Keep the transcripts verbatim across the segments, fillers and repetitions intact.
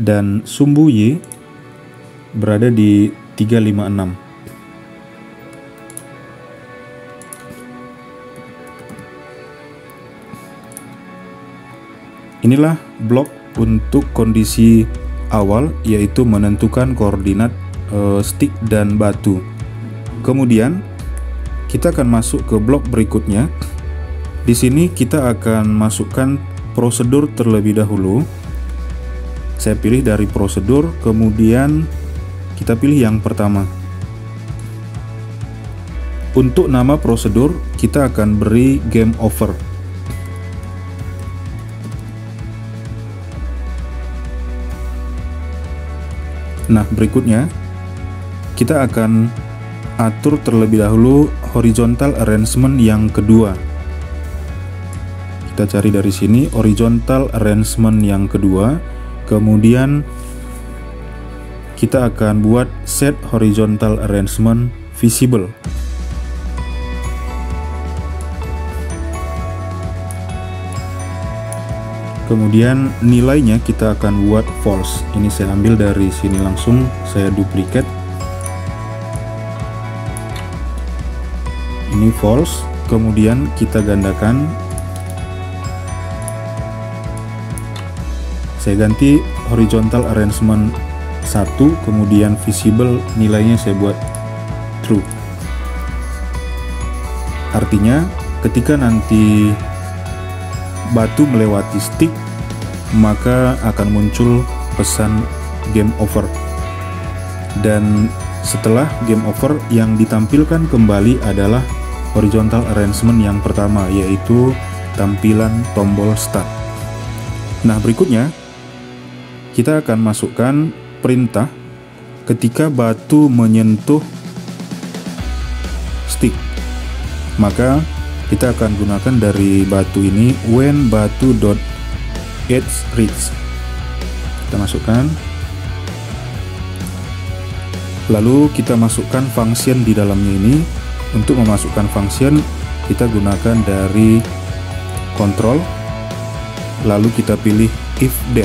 dan sumbu Y berada di tiga lima enam. Inilah blok untuk kondisi awal, yaitu menentukan koordinat e, stick dan batu. Kemudian kita akan masuk ke blok berikutnya. Di sini kita akan masukkan prosedur terlebih dahulu. Saya pilih dari prosedur, kemudian kita pilih yang pertama. Untuk nama prosedur kita akan beri game over. Nah, berikutnya kita akan atur terlebih dahulu horizontal arrangement yang kedua. Kita cari dari sini horizontal arrangement yang kedua, kemudian kita akan buat set horizontal arrangement visible. Kemudian nilainya kita akan buat false. Ini saya ambil dari sini langsung, saya duplikat. Ini false, kemudian kita gandakan. Saya ganti horizontal arrangement satu, kemudian visible nilainya saya buat true. Artinya ketika nanti batu melewati stick, maka akan muncul pesan game over. Dan setelah game over, yang ditampilkan kembali adalah horizontal arrangement yang pertama, yaitu tampilan tombol start. Nah, berikutnya kita akan masukkan perintah ketika batu menyentuh stick. Maka kita akan gunakan dari batu ini when batu dot edge reach. Kita masukkan, lalu kita masukkan function di dalamnya ini. Untuk memasukkan function kita gunakan dari control, lalu kita pilih if then.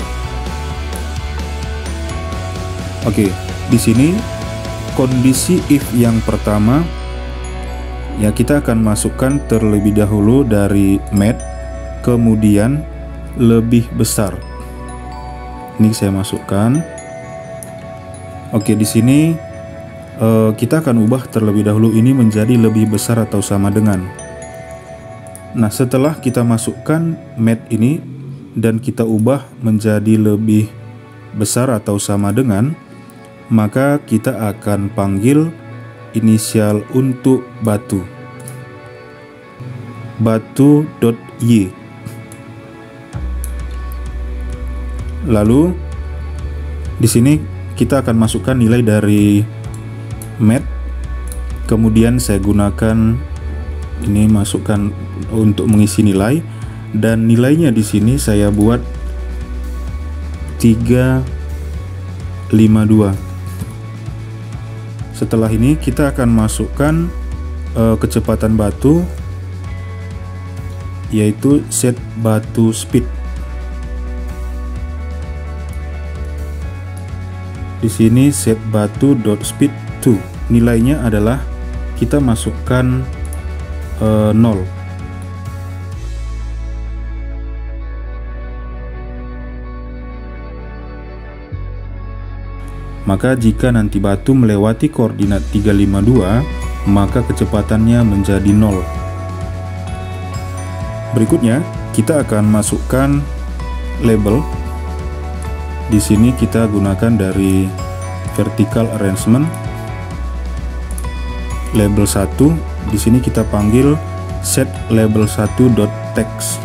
Oke, di sini kondisi if yang pertama, ya kita akan masukkan terlebih dahulu dari mat, kemudian lebih besar. Ini saya masukkan. Oke, di sini uh, kita akan ubah terlebih dahulu ini menjadi lebih besar atau sama dengan. Nah, setelah kita masukkan mat ini dan kita ubah menjadi lebih besar atau sama dengan, maka kita akan panggil inisial untuk batu, batu.y. Lalu di sini kita akan masukkan nilai dari mat, kemudian saya gunakan ini, masukkan untuk mengisi nilai, dan nilainya di sini saya buat tiga lima dua. Setelah ini kita akan masukkan uh, kecepatan batu, yaitu set batu speed. Di sini set batu dot speed dua. Nilainya adalah kita masukkan uh, nol. Maka jika nanti batu melewati koordinat tiga lima dua, maka kecepatannya menjadi nol. Berikutnya kita akan masukkan label. Di sini kita gunakan dari vertical arrangement. Label satu, di sini kita panggil set label satu dot text.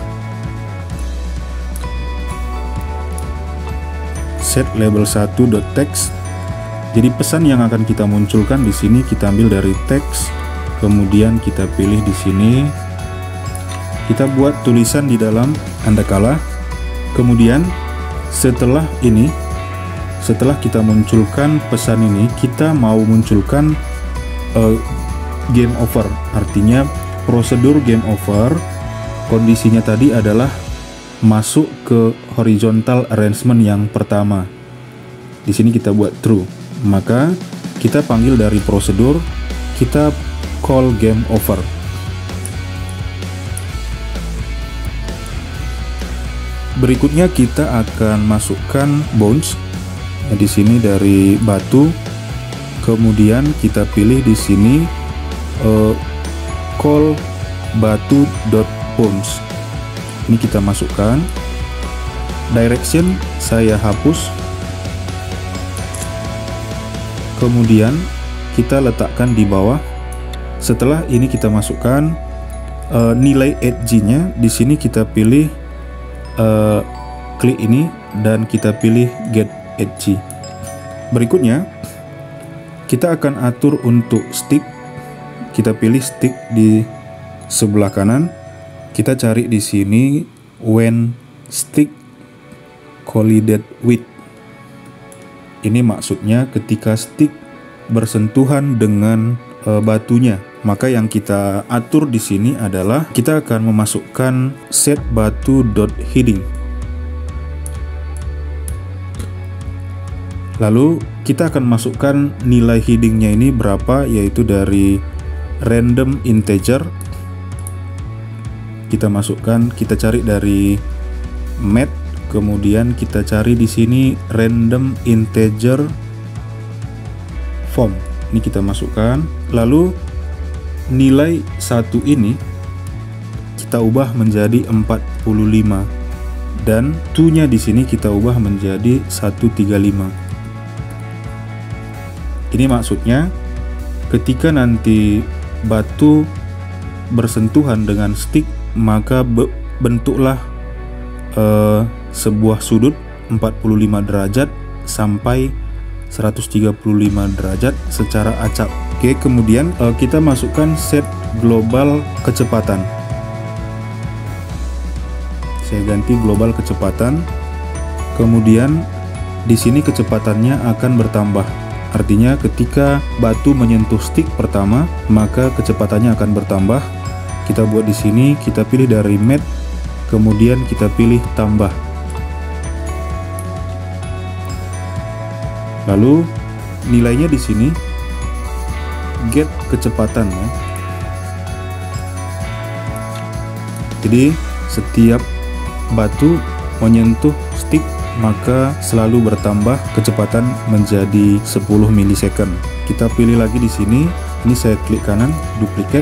Set label satu dot text. Jadi pesan yang akan kita munculkan di sini kita ambil dari teks, kemudian kita pilih di sini, kita buat tulisan di dalam andakala. Kemudian setelah ini, setelah kita munculkan pesan ini, kita mau munculkan uh, game over. Artinya prosedur game over, kondisinya tadi adalah masuk ke horizontal arrangement yang pertama. Di sini kita buat true. Maka kita panggil dari prosedur, kita call game over. Berikutnya kita akan masukkan bounce. Nah, di sini dari batu. Kemudian kita pilih di sini uh, call batu.bounce. Ini kita masukkan. Direction saya hapus. Kemudian kita letakkan di bawah. Setelah ini kita masukkan uh, nilai edge-nya. Di sini kita pilih uh, klik ini dan kita pilih get edge. Berikutnya kita akan atur untuk stick. Kita pilih stick di sebelah kanan. Kita cari di sini when stick collided with. Ini maksudnya ketika stick bersentuhan dengan e, batunya. Maka yang kita atur di sini adalah kita akan memasukkan set batu.heading. Lalu kita akan masukkan nilai headingnya ini berapa, yaitu dari random integer. Kita masukkan, kita cari dari math, kemudian kita cari di sini random integer form. Ini kita masukkan. Lalu nilai satu ini kita ubah menjadi empat puluh lima dan two-nya di sini kita ubah menjadi seratus tiga puluh lima. Ini maksudnya ketika nanti batu bersentuhan dengan stick, maka bentuklah uh, sebuah sudut empat puluh lima derajat sampai seratus tiga puluh lima derajat secara acak. Oke, kemudian uh, kita masukkan set global kecepatan. Saya ganti global kecepatan. Kemudian di sini kecepatannya akan bertambah. Artinya ketika batu menyentuh stick pertama, maka kecepatannya akan bertambah. Kita buat di sini, kita pilih dari math, kemudian kita pilih tambah. Lalu nilainya di sini get kecepatan ya. Jadi setiap batu menyentuh stick maka selalu bertambah kecepatan menjadi sepuluh milisecond. Kita pilih lagi di sini. Ini saya klik kanan, duplicate.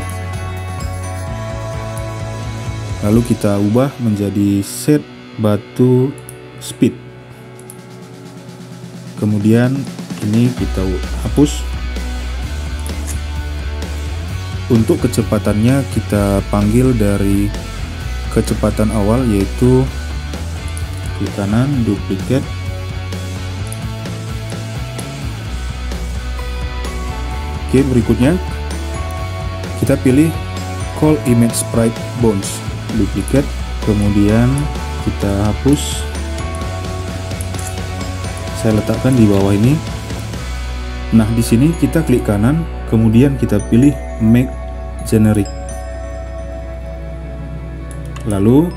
Lalu kita ubah menjadi set batu speed. Kemudian ini kita hapus. Untuk kecepatannya kita panggil dari kecepatan awal, yaitu klik kanan, duplicate. Oke, berikutnya kita pilih call image sprite bounce, duplicate, kemudian kita hapus. Saya letakkan di bawah ini. Nah, di sini kita klik kanan, kemudian kita pilih make generic. Lalu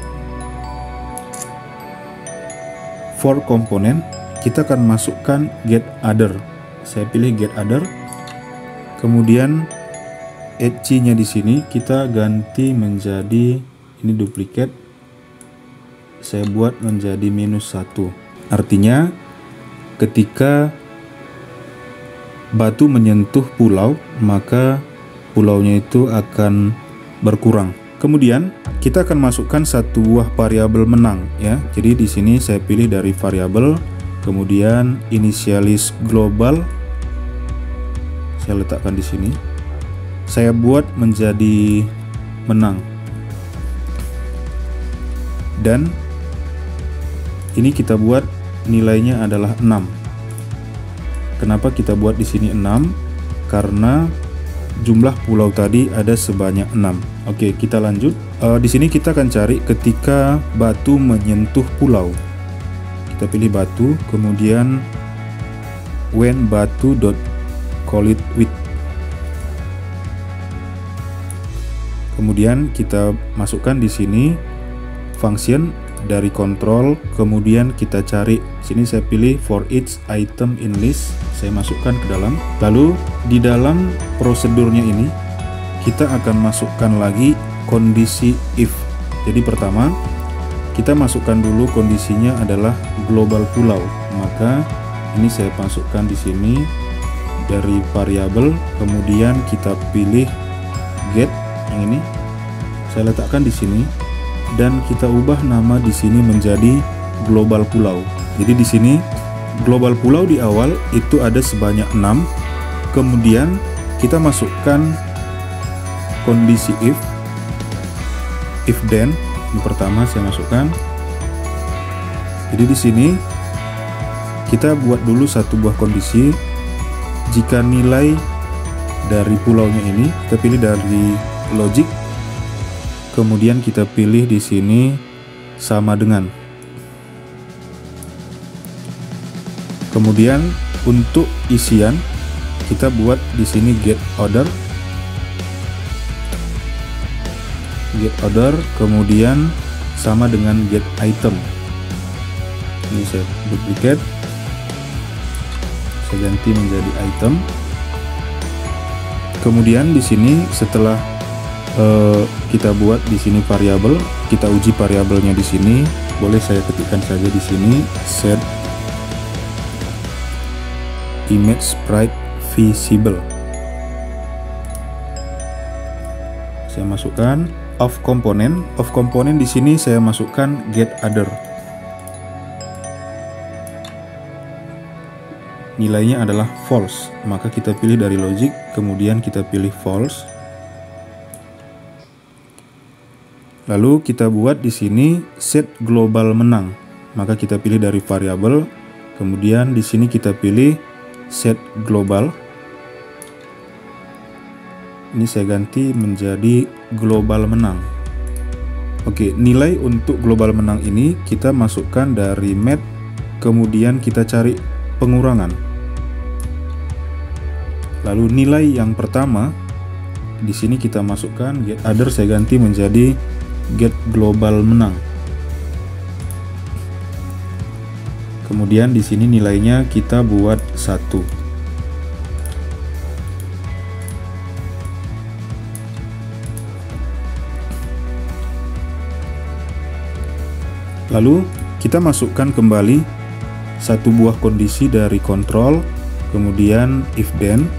for komponen kita akan masukkan get other. Saya pilih get other. Kemudian edge-nya di sini kita ganti menjadi, ini duplicate. Saya buat menjadi minus satu. Artinya ketika batu menyentuh pulau, maka pulaunya itu akan berkurang. Kemudian kita akan masukkan satu buah variabel menang ya. Jadi di sini saya pilih dari variabel, kemudian initialize global. Saya letakkan di sini. Saya buat menjadi menang. Dan ini kita buat nilainya adalah enam. Kenapa kita buat di sini enam? Karena jumlah pulau tadi ada sebanyak enam. Oke, kita lanjut. Uh, di sini kita akan cari ketika batu menyentuh pulau. Kita pilih batu, kemudian when batu dot collide with. Kemudian kita masukkan di sini function dari kontrol, kemudian kita cari sini, saya pilih for each item in list, saya masukkan ke dalam. Lalu di dalam prosedurnya ini kita akan masukkan lagi kondisi if. Jadi pertama kita masukkan dulu kondisinya adalah global pulau, maka ini saya masukkan di sini dari variabel, kemudian kita pilih get yang ini, saya letakkan di sini. Dan kita ubah nama di sini menjadi global pulau. Jadi di sini global pulau di awal itu ada sebanyak enam. Kemudian kita masukkan kondisi if. If then, yang pertama saya masukkan. Jadi di sini kita buat dulu satu buah kondisi. Jika nilai dari pulaunya ini, kita pilih dari logic. Kemudian kita pilih di sini sama dengan. Kemudian untuk isian kita buat di sini get order. Get order kemudian sama dengan get item. Ini saya duplicate. Saya ganti menjadi item. Kemudian di sini setelah Uh, kita buat di sini variabel, kita uji variabelnya di sini. Boleh saya ketikkan saja di sini set image sprite visible. Saya masukkan of component. Of component di sini saya masukkan get other. Nilainya adalah false, maka kita pilih dari logic, kemudian kita pilih false. Lalu kita buat di sini set global menang, maka kita pilih dari variabel, kemudian di sini kita pilih set global. Ini saya ganti menjadi global menang. Oke, nilai untuk global menang ini kita masukkan dari math, kemudian kita cari pengurangan. Lalu nilai yang pertama di sini kita masukkan get other, saya ganti menjadi get global menang. Kemudian di sini nilainya kita buat satu. Lalu kita masukkan kembali satu buah kondisi dari kontrol, kemudian if then.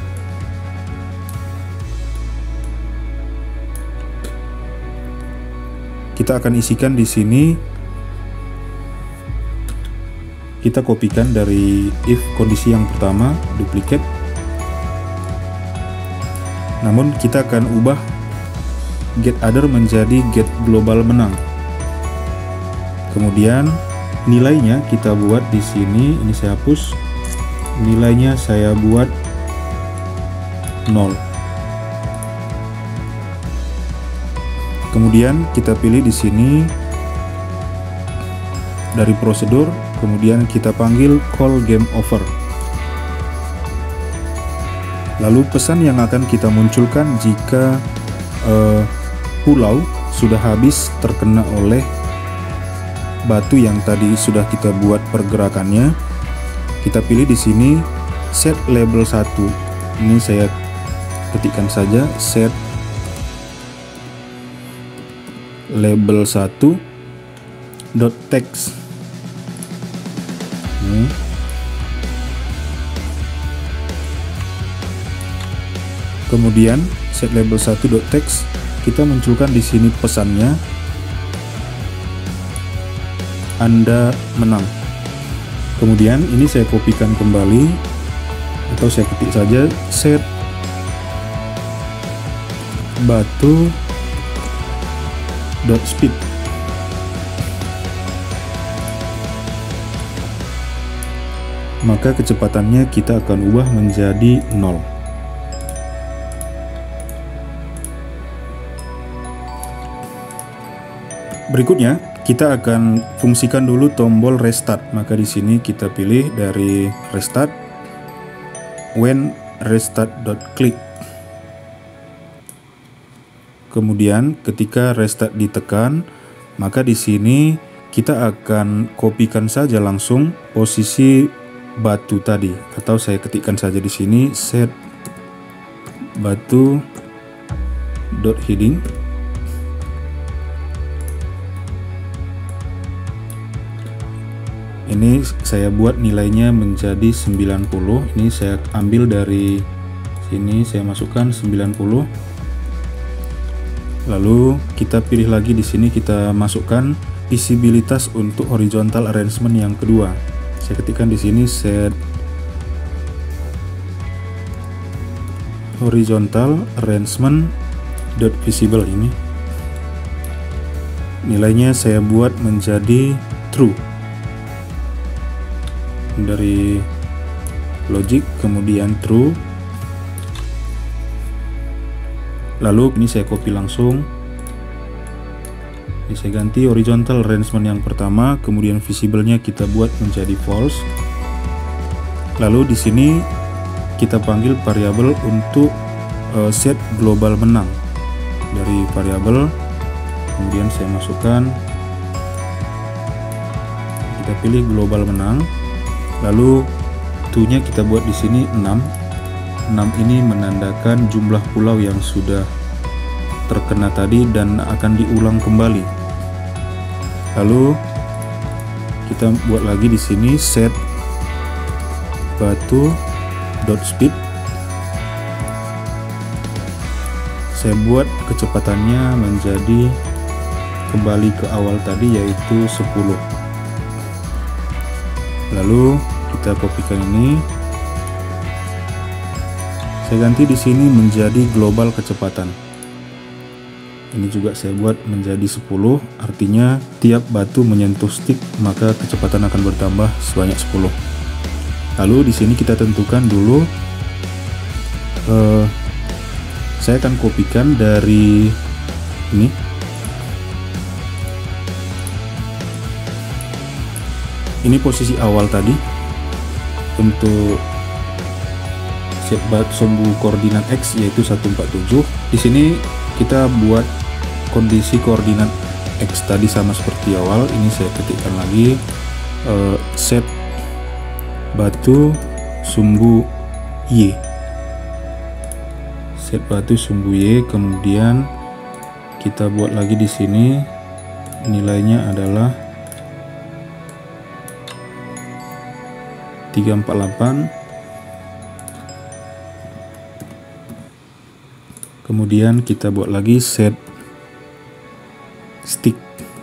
Kita akan isikan di sini, kita kopikan dari if kondisi yang pertama, duplicate. Namun kita akan ubah get other menjadi get global menang. Kemudian nilainya kita buat di sini, ini saya hapus. Nilainya saya buat nol. Kemudian kita pilih di sini dari prosedur, kemudian kita panggil call game over. Lalu pesan yang akan kita munculkan jika uh, pulau sudah habis terkena oleh batu yang tadi sudah kita buat pergerakannya. Kita pilih di sini set label satu. Ini saya ketikkan saja set label satu dot text. Ini. Kemudian set label satu dot text, kita munculkan di sini pesannya Anda menang. Kemudian ini saya kopikan kembali atau saya ketik saja set batu dot speed. Maka kecepatannya kita akan ubah menjadi nol. Berikutnya kita akan fungsikan dulu tombol restart. Maka di sini kita pilih dari restart when restart dot click. Kemudian ketika restart ditekan, maka di sini kita akan kopikan saja langsung posisi batu tadi, atau saya ketikkan saja di sini set batu dot heading. Ini saya buat nilainya menjadi sembilan puluh. Ini saya ambil dari sini, saya masukkan sembilan puluh. Lalu kita pilih lagi di sini, kita masukkan visibilitas untuk horizontal arrangement yang kedua. Saya ketikkan di sini set horizontal arrangement dot visible. Ini nilainya saya buat menjadi true. Dari logic kemudian true, lalu ini saya copy langsung, ini saya ganti horizontal arrangement yang pertama, kemudian visible-nya kita buat menjadi false. Lalu di sini kita panggil variabel untuk uh, set global menang. Dari variabel kemudian saya masukkan, kita pilih global menang. Lalu to-nya kita buat di sini enam. enam ini menandakan jumlah pulau yang sudah terkena tadi dan akan diulang kembali. Lalu kita buat lagi di sini set batu dot speed. Saya buat kecepatannya menjadi kembali ke awal tadi, yaitu sepuluh. Lalu kita kopikan ini, saya ganti di sini menjadi global kecepatan. Ini juga saya buat menjadi sepuluh, artinya tiap batu menyentuh stick maka kecepatan akan bertambah sebanyak sepuluh. Lalu di sini kita tentukan dulu, uh, saya akan kopikan dari ini. Ini posisi awal tadi untuk set batu sumbu koordinat X, yaitu seratus empat puluh tujuh. Di sini kita buat kondisi koordinat X tadi sama seperti awal. Ini saya ketikkan lagi uh, set batu sumbu Y. Set batu sumbu Y, kemudian kita buat lagi di sini nilainya adalah tiga ratus empat puluh delapan. Kemudian kita buat lagi set stick.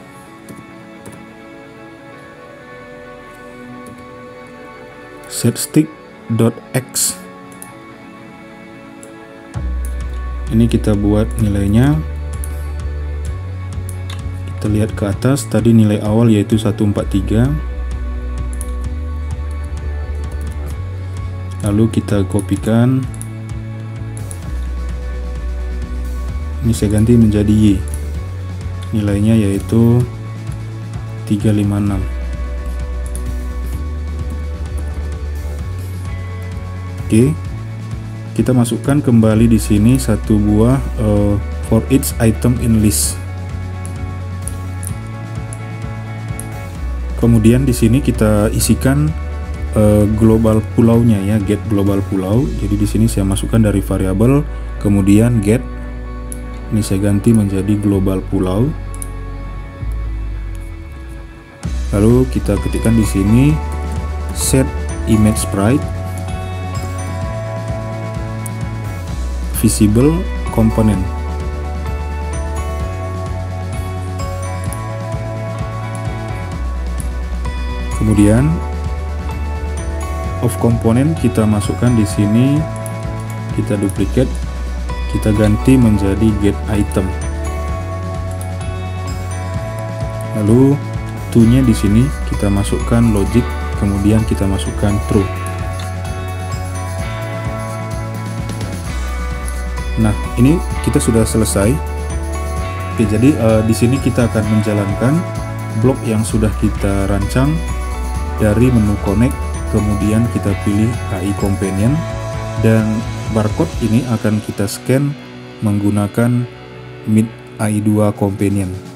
Set stick dot x. Ini kita buat nilainya. Kita lihat ke atas, tadi nilai awal yaitu seratus empat puluh tiga. Lalu kita kopikan, ini saya ganti menjadi Y, nilainya yaitu tiga ratus lima puluh enam. Oke, kita masukkan kembali di sini satu buah uh, for each item in list. Kemudian di sini kita isikan Uh, global pulaunya ya, get global pulau. Jadi di sini saya masukkan dari variabel, kemudian get. Ini saya ganti menjadi global pulau. Lalu kita ketikkan di sini set image sprite visible component. Kemudian of component kita masukkan di sini, kita duplicate, kita ganti menjadi get item. Lalu to-nya di sini kita masukkan logic, kemudian kita masukkan true. Nah, ini kita sudah selesai. Oke, jadi uh, di sini kita akan menjalankan blok yang sudah kita rancang dari menu connect. Kemudian kita pilih A I companion dan barcode ini akan kita scan menggunakan M I D A I dua companion.